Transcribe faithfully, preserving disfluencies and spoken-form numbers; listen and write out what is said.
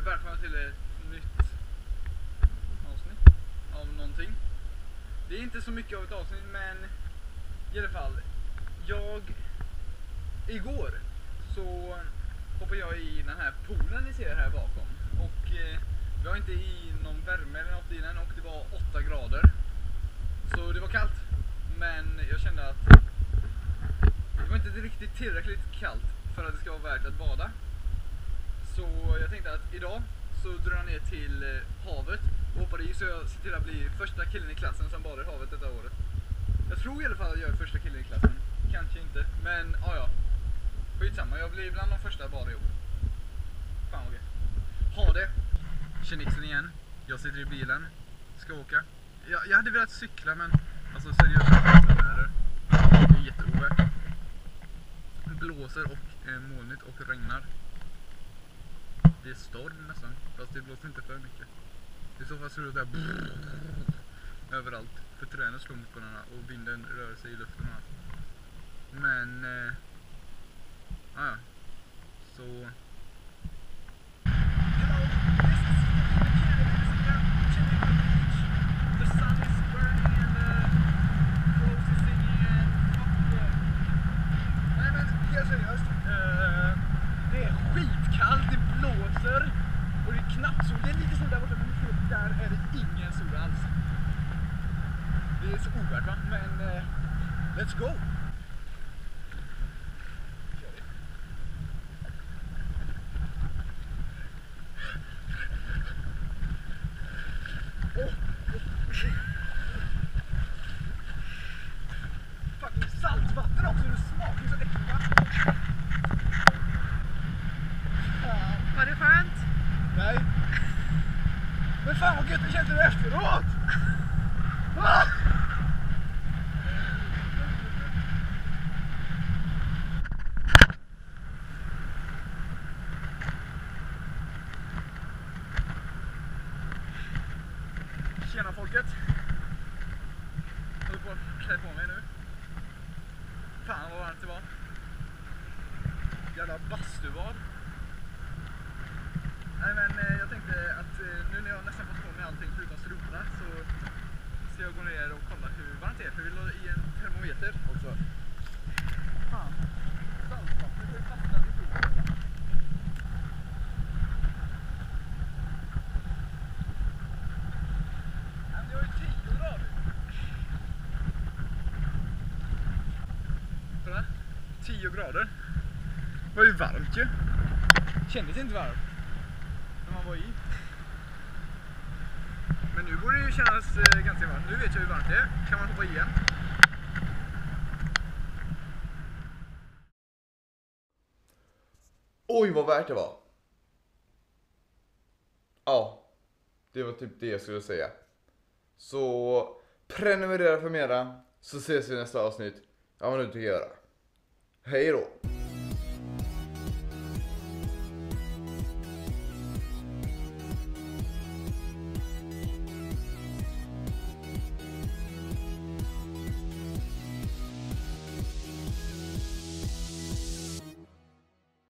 välkomna till ett nytt avsnitt av någonting. Det är inte så mycket av ett avsnitt, men i alla fall, jag igår så hoppade jag i den här poolen ni ser här bakom. Och eh, vi var inte i någon värme eller något i den, och det var åtta grader. Så det var kallt, men jag kände att det var inte riktigt tillräckligt kallt för att det ska vara värt att bada. Så jag tänkte att idag så drar jag ner till eh, havet och hoppar i, så jag ser till att bli första killen i klassen som badar i havet detta året. Jag tror i alla fall att jag är första killen i klassen. Kanske inte, men ja ja. Skitsamma, jag blir bland de första att bada i år. Fan vad gött. Ha det! Tjenixen igen. Jag sitter i bilen. Ska åka. Jag, jag hade velat cykla, men alltså seriöst, det är jätteovärt. Det blåser och eh, molnigt och regnar. Det är storm nästan, fast det blåser inte för mycket. I så fall så är det där brrr, överallt. För träden slår mot varandra och vinden rör sig i luften och allt. Men eh, ja, så skitkallt, det blåser och det är knappt sol. Det är lite sol där borta, men där är det ingen sol alls. Det är så ovärt, va? Men eh, let's go! Oh. Fucking saltvatten också, det smakar så äckligt, va? Var det skönt? Nej. Men fan vad gött det känns det efteråt! Ah! Tjena folket. Jag håller på att klä på mig nu. Fan vad varmt det var. Jävla bastubad. Nej, men eh, jag tänkte att eh, nu när jag nästan fått på mig allting förutom strumporna, så ska jag gå ner och kolla hur varmt det är, för vi låg i en termometer också. Fan, saltvattnet är fastnat i poolen. Men det var ju tio grader. Kolla, tio grader. Det var ju varmt ju. Kändes inte varmt man var i. Men nu borde det ju kännas eh, ganska varmt. Nu vet jag hur varmt det är. Kan man hoppa igen? Oj, vad värt det var. Ja, det var typ det jag skulle säga. Så prenumerera för mera, så ses vi i nästa avsnitt. Ja, men nu tycker jag göra. Hej då!